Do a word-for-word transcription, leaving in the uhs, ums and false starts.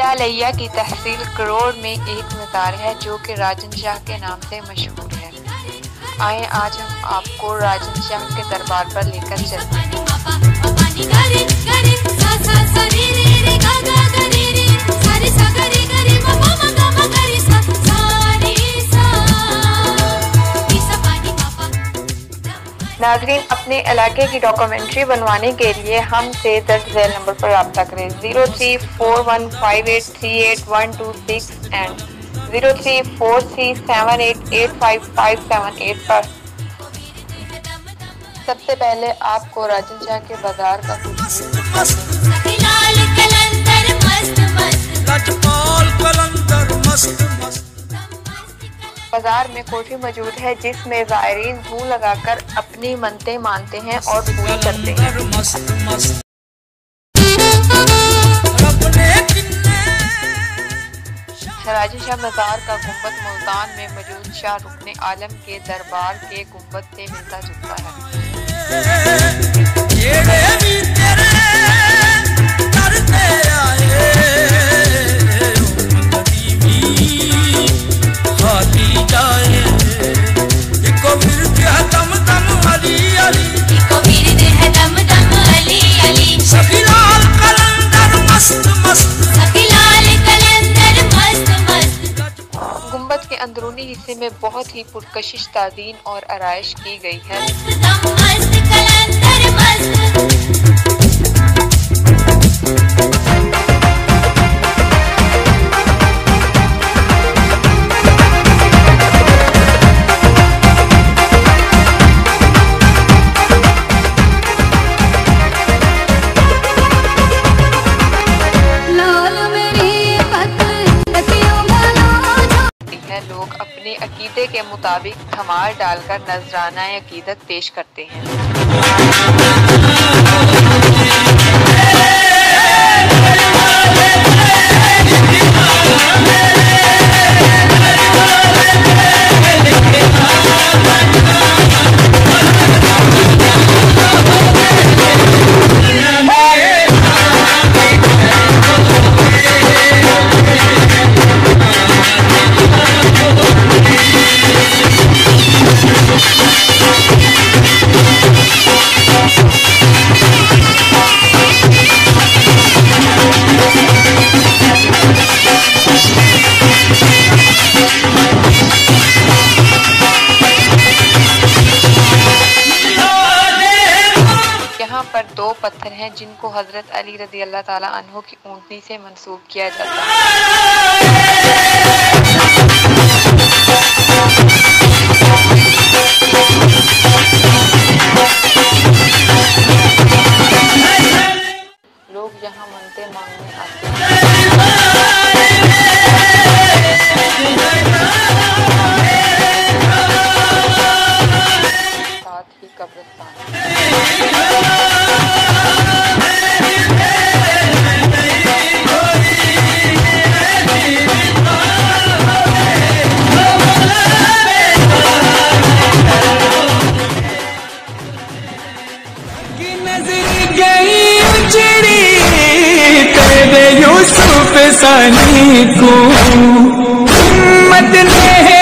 लैया की तहसील करोड़ में एक मज़ार है जो कि राजन शाह के नाम से मशहूर है। आए आज हम आपको राजन शाह के दरबार पर लेकर चलते हैं। नाजरीन, अपने इलाके की डॉक्यूमेंट्री बनवाने के लिए हमसे दर्ज झैल नंबर पर रब्ता करें zero three four one five eight three eight one two six and zero three four three seven eight eight five five seven eight पर। सबसे पहले आपको राजन शाह के बाजार का बाजार में कोठी मौजूद है जिसमें ज़ायरीन मुंह लगाकर अपनी मन्नतें मानते हैं और पूरी करते हैं। राजन शाह बाजार का गुंबद मुल्तान में मौजूद शाह रुकने आलम के दरबार के गुंबद से मिलता जुलता है। गुंबद के अंदरूनी हिस्से में बहुत ही पुरकशिश ताज़ीन और आराइश की गई है। लोग अपने अकीदे के मुताबिक धमाल डालकर नजराना अकीदत पेश करते हैं। यहाँ पर दो पत्थर हैं जिनको हजरत अली रज़ी अल्लाह ताला अन्हु की ऊँटनी से मंसूब किया जाता है। लोग यहाँ मन्नतें मांगने आते हैं। साथ ही कब्रिस्तान यूसुफ सानी को मत ने